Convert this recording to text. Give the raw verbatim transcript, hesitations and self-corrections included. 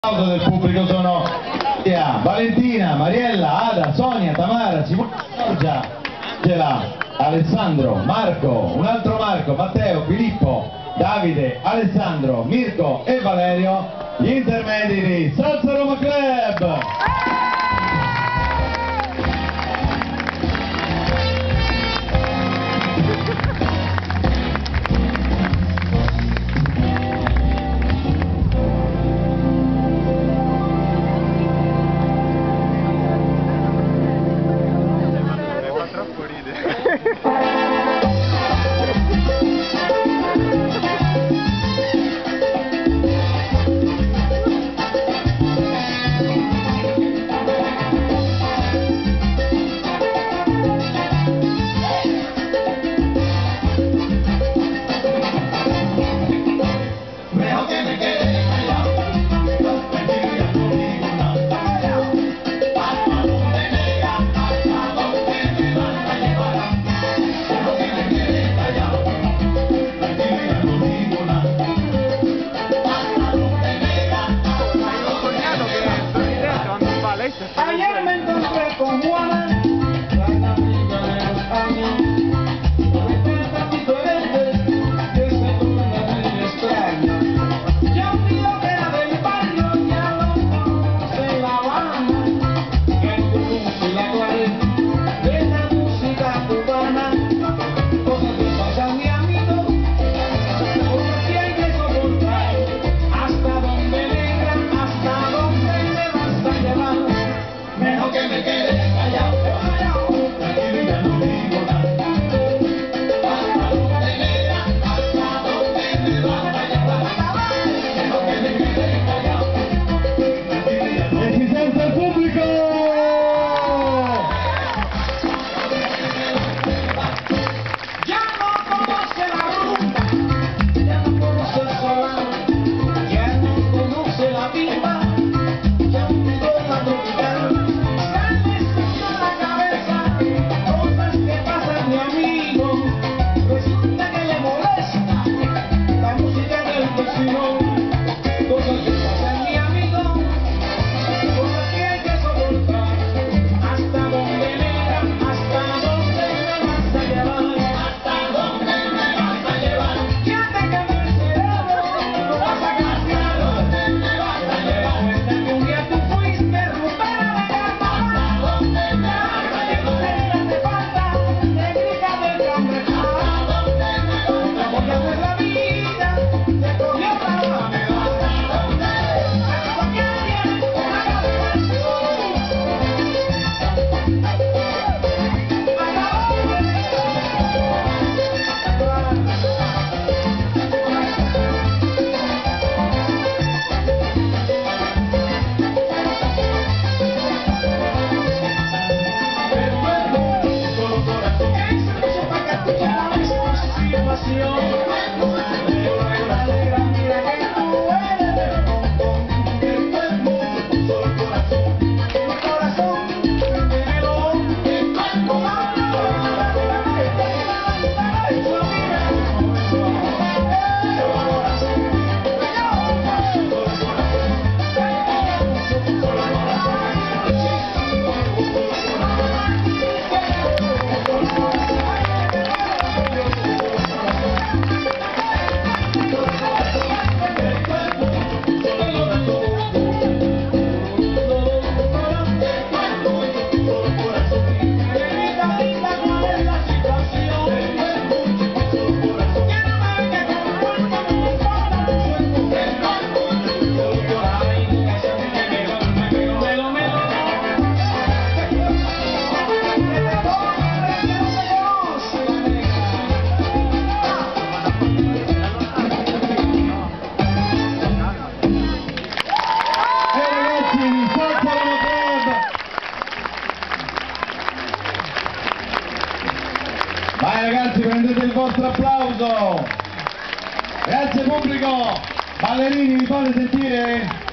L'applauso del pubblico sono Valentina, Mariella, Ada, Sonia, Tamara, Simona, Giorgia, Angela, Alessandro, Marco, un altro Marco, Matteo, Filippo, Davide, Alessandro, Mirko e Valerio, gli intermedi di Salsa Roma Club. Ayer me encontré con Juana, la amiga de los años, es tan diferente que se torna muy extraña. Ya olvidó que era del barrio, ya no conoce La Habana, que conoce la clave de la música cubana. Cosas que pasan, mi amigo, cosas que hay que soportar. Hasta donde negra, hasta donde me vas a llevar. Mejor que me quede callado, callado, tranquilo y ya no digo nada. Hasta donde negra, hasta donde me vas a llevar. Mejor que me quede callado, tranquilo y ya no digo nada. ¡Resistencia al pubblico! Ya no conoce la rumba, ya no conoce el solano, ya no conoce la pipa, ya olvidó la tropical. Cosas que pasan, mi amigo, cosas que hay que soportar. Hasta donde negra, hasta donde me vas a llevar. Hasta donde me vas a llevar. Ya te quemé el cerebro, no vas a cambiar. ¿Dónde me vas a llevar? Hasta que un día tú fuiste rumbera de carnaval. Hasta donde me vas a llevar. Negra de falda, negrita de cangrejo. Hasta donde me vas a llevar. Porque haces la vida, te cogió la mano. Vai ragazzi, prendete il vostro applauso. Grazie pubblico. Ballerini, vi fate sentire?